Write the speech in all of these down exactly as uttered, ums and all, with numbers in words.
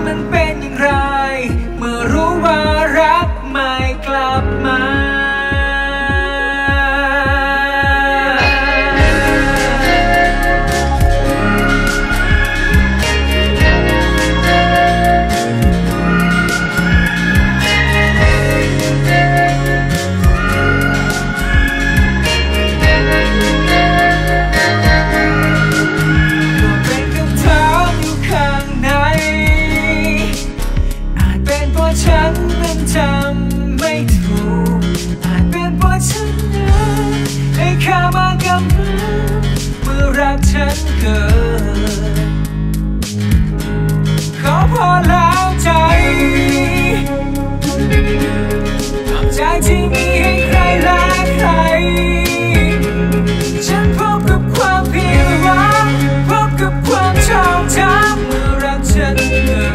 มันเป็นอย่างไรเมื่อรู้ว่ารักไม่กลับมาฉันนั้นจำไม่ถูกอาจเป็นเพราะฉันนั้นให้ข้ามากำลังเมื่อรักฉันเกิดขอพอแล้วใจขอบใจที่มีให้ใครและใครฉันพบกับความผิดหวังพบกับความชอบธรรมเมื่อรักฉันเกิด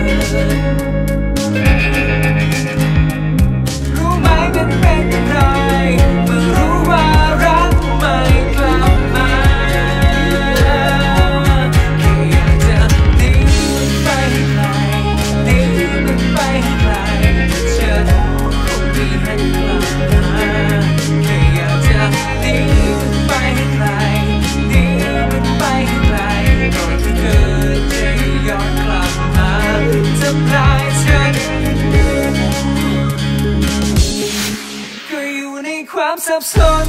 มันเป็นอย่างไรเมื่อรู้ว่ารักไม่กลับมาแค่อยากจะหนีมันไปไกลหนีมันไปไกลฉันคงไม่ให้กลับมาแค่อยากจะหนีมันไปไกลหนีมันไปไกลก่อนที่เธอจะย้อนกลับมาทำลายฉันความสับสน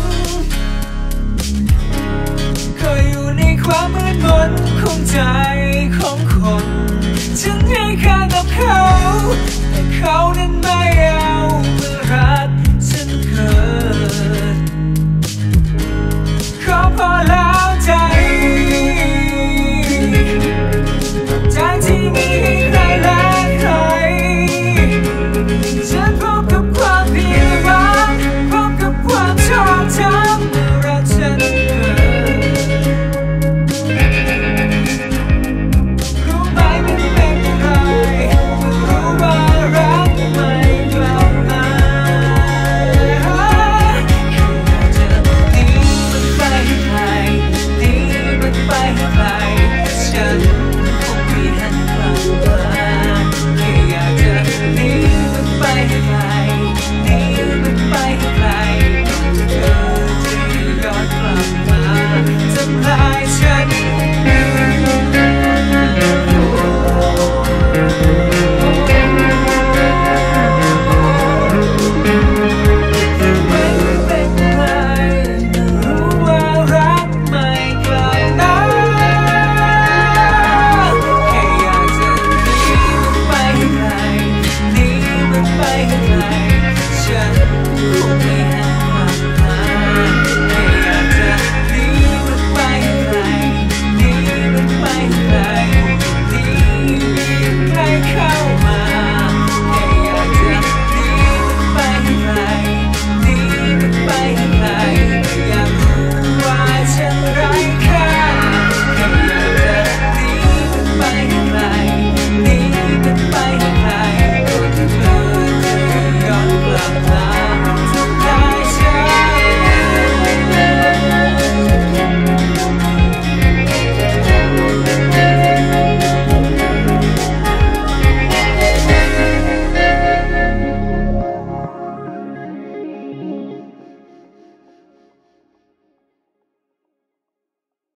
ก็อยู่ในความมืดมนของใจของคนฉันให้ค่ากับเขาแต่เขานั้นไม่